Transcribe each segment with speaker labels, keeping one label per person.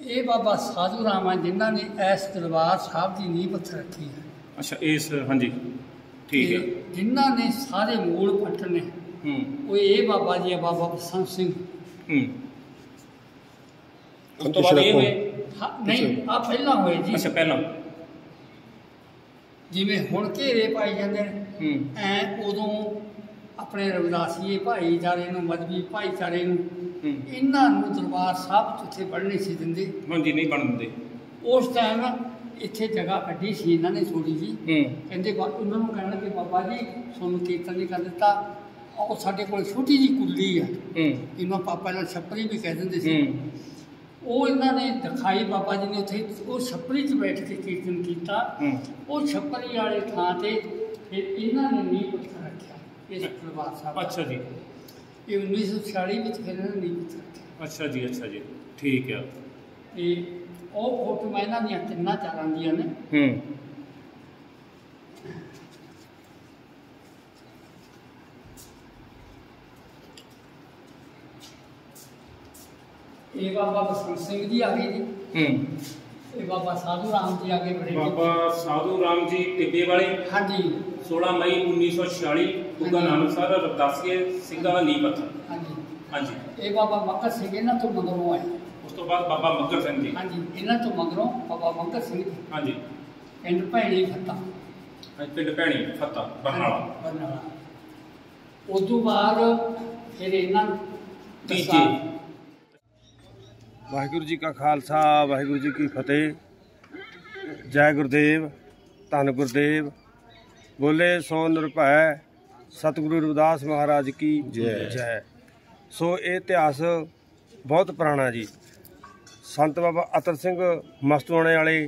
Speaker 1: ये बाबा साधू राम है जिन्होंने इस दरबार साहब की नींह पत्थर रखी है। अच्छा इस हाँ जी ठीक है। जिन्होंने सारे मूल पट्ट ने वो ये बाबा जी है बाबा बसंत सिंह। उस तो बाद ये हुए नहीं आ पहला हुए जी। अच्छा पहला जिमें हुण घेरे पाए जाते हैं ऐ उदों अपने रविदासीए भाईचारे मजहबी भाईचारे इन्हों दरबार साहब उत्थे बढ़ने से देंगे। हाँ जी नहीं बन देंगे। उस टाइम इत्थे जगह कड्ढी सी इन्होंने थोड़ी जी कहते उन्होंने कहना कि बाबा जी सोनू कीर्तन नहीं कर दिता और साढ़े को छोटी जी कुल्ली है इन्होंने पहले छपरी भी कह देंगे सी वो इन्होंने दिखाई बाबा जी ने उत्थे वो छपरी च बैठ के कीर्तन किया। वो छपरी वाले थां ते फिर इन्होंने नींह पत्थर रखा इस दरबार साहब। अच्छा जी ये 1946 में फिर इन्होंने नींह पत्थर रखा। अच्छा जी ठीक है। वो फोटो मैं इन्हों तिना चार दियाँ ने ये बाबा बसंत सिंह जी आ गए जी। ये बाबा साधू राम जी आगे बढ़े। बाबा साधू राम जी टिब्बे वाले। हाँ जी 16 मई 1946 गुरु नानक साहब रविदासीए सिंघां दा नींह पत्थर। हाँ जी हाँ जी। ये बाबा मक्कर सिंह इन्हां तो मगरों आए। उस तो बाद बाबा मक्कर सिंह जी। हाँ जी इन्हां तो मगरों बाबा मक्कर सिंह जी। हाँ जी पिंड भैणी फत्ता। पिंड भैणी फत्ता बरनाला उदों बाद फिर इन्हां तीजे
Speaker 2: वाहिगुरू जी का खालसा वाहिगुरू जी की फतेह। जय गुरुदेव धन गुरुदेव बोले सो निरभै सतगुरु रविदास महाराज की जय। सो ये इतिहास बहुत पुराना जी। संत बाबा अतर सिंह मस्तवाणे वाले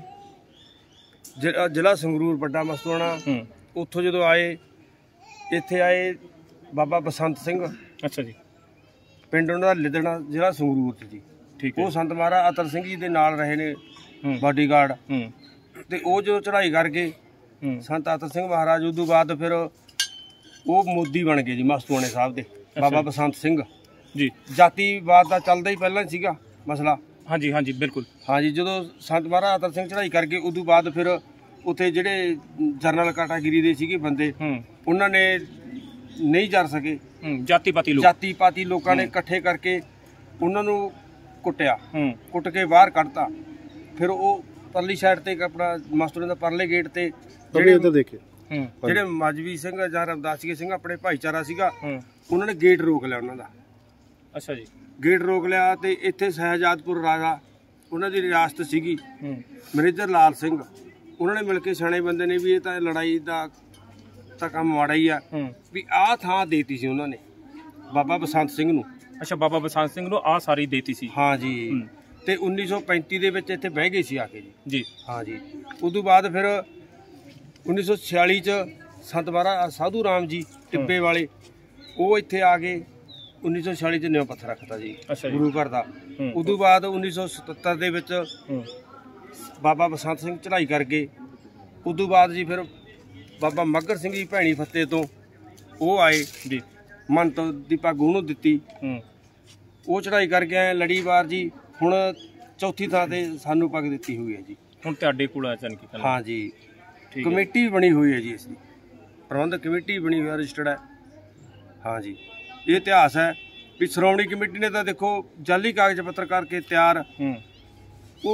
Speaker 2: जिला संगरूर बड़ा मस्तवाणा उत्थों जो आए इत्थे आए बाबा बसंत सिंह। अच्छा जी पिंड उन्हां दा लिदड़ा जिला संगरूर जी। ठीक है। वो संत महाराज अतर सिंह जी के नाल रहे ने बॉडीगार्ड ते वो जो चढ़ाई करके संत अतर सिंह महाराज उदों बाद फिर वो मोदी बन गए जी मस्तवाणे साहब के। बाबा बसंत सिंह जी जातिवाद का चलता ही पहला सीगा मसला। हाँ जी बिल्कुल। हाँ जी जो संत महाराज अतर सिंह चढ़ाई करके उदों बाद फिर उत्थे जिहड़े जनरल कैटागिरी दे सीगे बंदे उन्होंने नहीं जर सके जाति पाती लोगों ने इकट्ठे करके उन्होंने कुटिया कुट के बाहर कढ़ता। फिर वो परली साइड ते अपना मास्टर का परले गेट ते जेडे मजहबी सिंह जां रविदासीए सिंह अपने भाईचारा सीगा उन्होंने गेट रोक लिया उन्होंने। अच्छा जी गेट रोक लिया ते इत्थे सहजादपुर राजा उन्होंने रियासत सीगी मैनेजर लाल सिंह उन्होंने मिल के सियाणे बंदे ने भी ये तो लड़ाई का काम माड़ा ही है भी आ थां देती सी उन्होंने बाबा बसंत सिंह नूं। अच्छा बाबा बसंत सिंह आ सारी देती सी। हाँ जी ते 1935 दे विच इत्थे बह गए सी आके जी। हाँ जी उदों बाद फिर 1946 च संत महाराज साधू राम जी टिब्बे वाले वो इत्थे आ गए 1946 च नींह पत्थर रखता जी। अच्छा गुरु घर दा। उदों बाद 1977 दे विच बाबा बसंत सिंह चढ़ाई करके उदों बाद जी फिर बाबा मगर सिंह जी भैणी फत्ते तो वो आए जी मनत दी पग उन्होंने दिती वो चढ़ाई करके आए लड़ीवार जी हुण चौथी थां ते सानू पग दिती हुई है जी। हुण तुहाडे कोल आ जान की। हाँ जी कमेटी बनी हुई है जी इसकी प्रबंधक कमेटी बनी हुई है रजिस्टर्ड है। हाँ जी ये इतिहास है भी श्रोमणी कमेटी ने तो देखो जाली कागज पत्र करके तैयार वो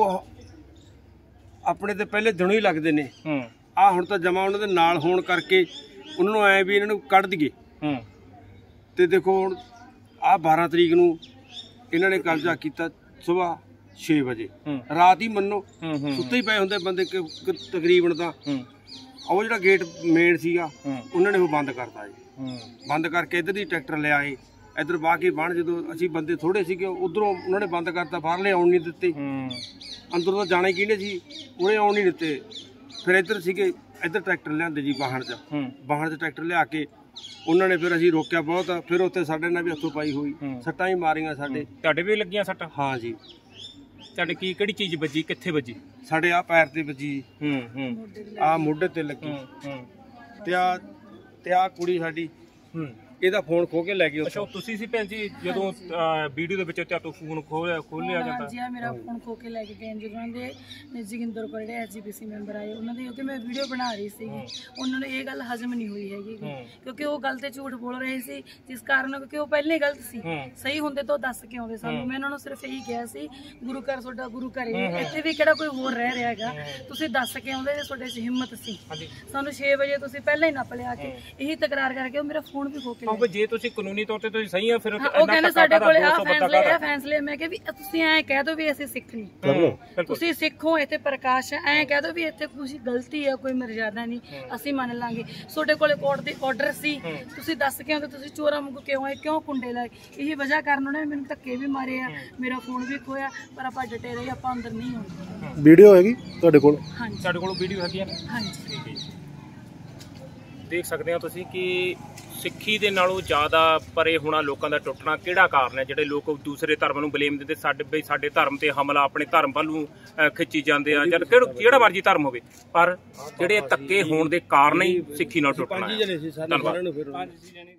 Speaker 2: अपने तो पहले दिनों ही लगते ने आ हुण तो जमा उन्होंने नाल होण करके उन्होंने ऐ भी इन्होंने कढ़ दईए ते देखो हुण आ 12 तरीक नूं इन्होंने कब्जा किया सुबह 6 बजे रात ही मनो सुत्ते ही पे होंदे बंदे तकरीबन तां ਉਹ ਜਿਹੜਾ गेट मेन ਸੀਗਾ ਉਹਨਾਂ ਨੇ ਉਹ ਬੰਦ ਕਰਤਾ ਜੀ। ਬੰਦ ਕਰਕੇ ਇੱਧਰ ਦੀ ਟਰੈਕਟਰ ਲੈ ਆਏ ਇੱਧਰ ਬਾਹ ਕੇ ਬਣ ਜਦੋਂ ਅਸੀਂ ਬੰਦੇ ਥੋੜੇ ਸੀਗੇ ਉਧਰੋਂ ਉਹਨਾਂ ਨੇ ਬੰਦ ਕਰਤਾ ਬਾਹਰਲੇ ਆਉਣ ਨਹੀਂ ਦਿੱਤੇ ਅੰਦਰੋਂ ਤਾਂ ਜਾਣੇ ਕਿਹਨੇ ਸੀ ਉਹਨੇ ਆਉਣ ਨਹੀਂ ਦਿੱਤੇ। ਫਿਰ ਇੱਧਰ ਸੀਗੇ ਇੱਧਰ ਟਰੈਕਟਰ ਲਿਆਂਦੇ ਜੀ ਬਾਹਣ 'ਚ ਟਰੈਕਟਰ ਲਿਆ ਕੇ ਉਹਨਾਂ ਨੇ ਫਿਰ ਅਸੀਂ ਰੋਕਿਆ ਬਹੁਤ। ਫਿਰ ਉੱਥੇ ਸਾਡੇ ਨਾਲ ਵੀ ਹੱਥੋਂ ਪਾਈ ਹੋਈ ਸੱਟਾਂ ਹੀ ਮਾਰੀਆਂ ਸਾਡੇ। ਤੁਹਾਡੇ ਵੀ ਲੱਗੀਆਂ ਸੱਟਾਂ? ਹਾਂ ਜੀ। ਤੁਹਾਡੇ ਕੀ ਕਿਹੜੀ ਚੀਜ਼ ਵੱਜੀ ਕਿੱਥੇ ਵੱਜੀ? ਸਾਡੇ ਆ ਪੈਰ ਤੇ ਵੱਜੀ ਆ ਮੋਢੇ ਤੇ ਲੱਗੀ ਤੇ ਆ ਕੁੜੀ ਸਾਡੀ ਇਹਦਾ ਫੋਨ ਖੋ ਕੇ ਲੈ ਗਏ
Speaker 3: ਅੱਛਾ ਤੁਸੀਂ ਸੀ ਭੈਣ ਜੀ ਜਦੋਂ ਵੀਡੀਓ ਦੇ ਵਿੱਚ ਤੁਹਾਨੂੰ ਫੋਨ ਖੋਲਿਆ ਜਾਂਦਾ?
Speaker 4: ਹਾਂਜੀ ਆ ਮੇਰਾ ਫੋਨ ਖੋ ਕੇ ਲੈ ਕੇ ਗਏ ਜਦੋਂ ਉਹਨਾਂ ਦੇ ਜੋਗਿੰਦਰ ਕੋਲ ਜਿਹੜੇ ਐਸਜੀਪੀਸੀ ਮੈਂਬਰ ਆਏ ਉਹਨਾਂ ਦੇ, ਕਿਉਂਕਿ ਮੈਂ ਵੀਡੀਓ ਬਣਾ ਰਹੀ ਸੀਗੀ, ਉਹਨਾਂ ਨੂੰ ਇਹ ਗੱਲ ਹਜ਼ਮ ਨਹੀਂ ਹੋਈ ਹੈਗੀ ਕਿਉਂਕਿ ਉਹ ਗੱਲ ਤੇ ਝੂਠ ਬੋਲ ਰਹੇ ਸੀ, ਜਿਸ ਕਾਰਨ ਕਿਉਂਕਿ ਉਹ ਪਹਿਲੇ ਗਲਤ ਸੀ, ਸਹੀ ਹੁੰਦੇ ਤਾਂ ਦੱਸ ਕੇ ਆਉਂਦੇ ਸਾਨੂੰ। ਮੈਂ ਉਹਨਾਂ ਨੂੰ ਸਿਰਫ ਇਹੀ ਕਿਹਾ ਸੀ ਗੁਰੂ ਘਰ ਤੁਹਾਡਾ ਗੁਰੂ ਘਰ ਹੀ, ਇੱਥੇ ਵੀ ਕਿਹੜਾ ਕੋਈ ਹੋਰ ਰਹਿ ਰਿਹਾ ਹੈਗਾ, ਤੁਸੀਂ ਦੱਸ ਕੇ ਆਉਂਦੇ ਜੇ ਤੁਹਾਡੇ 'ਚ ਹਿੰਮਤ ਸੀ। ਸਾਨੂੰ 6 ਵਜੇ ਤੁਸੀਂ ਪਹਿਲਾਂ ਹੀ ਨੱਪ ਲਿਆ ਕੇ ਇਹੀ ਤਕਰਾਰ ਕਰਕੇ ਉਹ ਮੇਰਾ ਫੋਨ ਵੀ ਖੋ ਕੇ
Speaker 3: ਕਿਉਂਕਿ ਜੇ ਤੁਸੀਂ ਕਾਨੂੰਨੀ ਤੌਰ ਤੇ ਤੁਸੀਂ ਸਹੀ ਆ ਫਿਰ
Speaker 4: ਉਹ ਕਹਿੰਦੇ ਸਾਡੇ ਕੋਲ ਆ ਫੈਸਲੇ। ਮੈਂ ਕਿਹਾ ਵੀ ਤੁਸੀਂ ਐਂ ਕਹਿ ਦੋ ਵੀ ਅਸੀਂ ਸਿੱਖ ਨਹੀਂ, ਤੁਸੀਂ ਸਿੱਖੋ, ਇੱਥੇ ਪ੍ਰਕਾਸ਼ ਹੈ, ਐਂ ਕਹਿ ਦੋ ਵੀ ਇੱਥੇ ਕੁਝ ਗਲਤੀ ਹੈ, ਕੋਈ ਮਰਜ਼ਾਦਾ ਨਹੀਂ, ਅਸੀਂ ਮੰਨ ਲਾਂਗੇ। ਤੁਹਾਡੇ ਕੋਲੇ ਕੋਰਟ ਦੇ ਆਰਡਰ ਸੀ, ਤੁਸੀਂ ਦੱਸ ਕੇ ਆਉਂਦੇ, ਤੁਸੀਂ ਚੋਰਾਂ ਵਾਂਗੂ ਕਿਉਂ ਆਏ, ਕਿਉਂ ਕੁੰਡੇ ਲਾਏ? ਇਹੀ ਵਜ੍ਹਾ ਕਾਰਨ ਉਹਨੇ ਮੈਨੂੰ ਧੱਕੇ ਵੀ ਮਾਰੇ ਆ, ਮੇਰਾ ਫੋਨ ਵੀ ਖੋਇਆ, ਪਰ ਆਪਾਂ ਡਟੇ ਰਹੇ, ਆਪਾਂ ਅੰਦਰ ਨਹੀਂ ਆਉਂਦੇ।
Speaker 5: ਵੀਡੀਓ ਹੈਗੀ ਤੁਹਾਡੇ ਕੋਲ?
Speaker 4: ਹਾਂਜੀ
Speaker 3: ਸਾਡੇ ਕੋਲ ਵੀਡੀਓ ਹੈਗੀ ਆ।
Speaker 4: ਹਾਂਜੀ
Speaker 3: ਠੀਕ ਹੈ ਜੀ। ਦੇਖ ਸਕਦੇ ਹੋ ਤੁਸੀਂ ਕਿ ਸਿੱਖੀ ਦੇ ਨਾਲੋਂ ਜ਼ਿਆਦਾ ਪਰੇ ਹੋਣਾ ਲੋਕਾਂ ਦਾ ਟੁੱਟਣਾ ਕਿਹੜਾ ਕਾਰਨ ਹੈ? ਜਿਹੜੇ ਲੋਕ ਦੂਸਰੇ ਧਰਮ ਨੂੰ ਬਲੇਮ ਦਿੰਦੇ, ਸਾਡੇ ਧਰਮ ਤੇ ਹਮਲਾ, ਆਪਣੇ ਧਰਮ ਵੱਲ ਨੂੰ ਖਿੱਚੀ ਜਾਂਦੇ ਆ, ਜਦ ਜਿਹੜਾ ਮਰਜ਼ੀ ਧਰਮ ਹੋਵੇ, ਪਰ ਜਿਹੜੇ ਧੱਕੇ ਹੋਣ ਦੇ ਕਾਰਨ ਹੀ ਸਿੱਖੀ ਨਾਲ ਟੁੱਟਣਾ ਹੈ।
Speaker 2: ਧੰਨਵਾਦ।